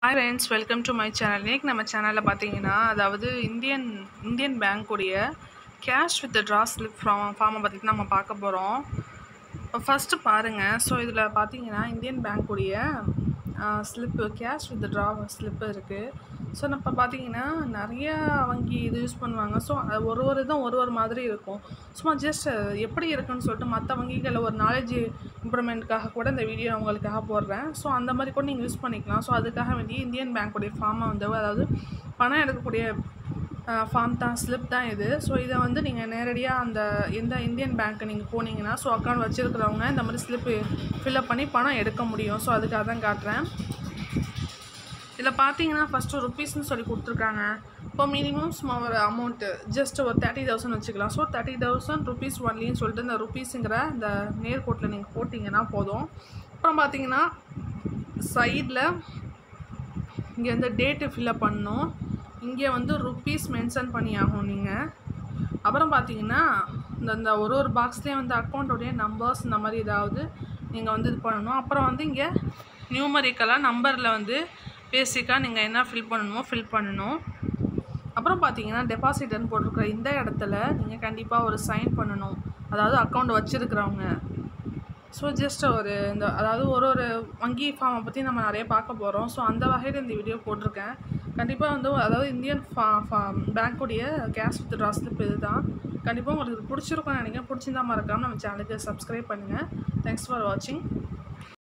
Hi friends, welcome to my channel. இன்றைக்கி நம்ம சேனலில் பார்த்தீங்கன்னா, அதாவது இந்தியன் பேங்க்குடைய கேஷ் வித் ட்ரா ஸ்லிப் ஃபார்மை பற்றி நம்ம பார்க்க போகிறோம். ஃபஸ்ட்டு பாருங்கள். ஸோ இதில் பார்த்தீங்கன்னா இந்தியன் பேங்க்குடைய slip cash withdraw slip இருக்குது. ஸோ இப்போ பார்த்தீங்கன்னா நிறைய வங்கி இது யூஸ் பண்ணுவாங்க. ஸோ ஒரு இதும் ஒரு மாதிரி இருக்கும். சும்மா ஜஸ்ட் எப்படி இருக்குன்னு சொல்லிட்டு மற்ற வங்கிகளில் ஒரு நாலேஜ் இம்ப்ரூவ்மெண்ட்காக கூட இந்த வீடியோ உங்களுக்காக போடுறேன். ஸோ அந்த மாதிரி கூட நீங்கள் யூஸ் பண்ணிக்கலாம். ஸோ அதுக்காக வேண்டிய இந்தியன் பேங்க்குடைய ஃபார்மை அதாவது பணம் எடுக்கக்கூடிய ஃபார்ம் தான், ஸ்லிப் தான் இது. ஸோ இதை நீங்கள் நேரடியாக எந்த இந்தியன் பேங்க்கு நீங்கள் போனீங்கன்னா, ஸோ அக்கௌண்ட் வச்சுருக்கிறவங்க இந்த மாதிரி ஸ்லிப்பு ஃபில்அப் பண்ணி பணம் எடுக்க முடியும். ஸோ அதுக்காக தான் காட்டுறேன். இதில் பார்த்தீங்கன்னா ஃபஸ்ட்டு ருப்பீஸ்னு சொல்லி கொடுத்துருக்காங்க. இப்போ மினிமம் சும்மா ஒரு அமௌண்ட்டு ஜஸ்ட் ஒரு 30,000 வச்சுக்கலாம். ஸோ 30,000 ருப்பீஸ் ஒன்லின்னு சொல்லிட்டு இந்த ருப்பீஸுங்கிற இந்த நேர்கோட்டில் நீங்கள் போட்டிங்கன்னா போதும். அப்புறம் பார்த்தீங்கன்னா சைடில் இங்கே டேட்டு ஃபில்அப் பண்ணணும். இங்கே ருப்பீஸ் மென்ஷன் பண்ணி ஆகும் நீங்கள். அப்புறம் பார்த்தீங்கன்னா இந்த ஒரு பாக்ஸ்லேயே அக்கௌண்ட்டோடைய நம்பர்ஸ் இந்த மாதிரி ஏதாவது நீங்கள் இது பண்ணணும். அப்புறம் இங்கே நியூமரிக்கலாக நம்பரில் பேசிக்காக நீங்கள் என்ன ஃபில் பண்ணணுமோ ஃபில் பண்ணணும். அப்புறம் பார்த்தீங்கன்னா டெபாசிட்னு போட்டிருக்கிற இந்த இடத்துல நீங்கள் கண்டிப்பாக ஒரு சைன் பண்ணணும், அதாவது அக்கௌண்ட் வச்சுருக்கிறவங்க. ஸோ ஜஸ்ட் அதாவது ஒரு வங்கி ஃபார்மை பற்றி நம்ம நிறைய பார்க்க போகிறோம். ஸோ அந்த வகையில் இந்த வீடியோ போட்டிருக்கேன். கண்டிப்பாக அதாவது இந்தியன் பேங்க்குடைய கேஷ் வித் ட்ரா ஸ்லிப் இது தான். கண்டிப்பாக உங்களுக்கு பிடிச்சிருக்கும்னு நினைக்கிறேன். பிடிச்சிருந்தா மறக்காமல் நம்ம சேனலுக்கு சப்ஸ்கிரைப் பண்ணுங்கள். தேங்க்ஸ் ஃபார் வாட்சிங்.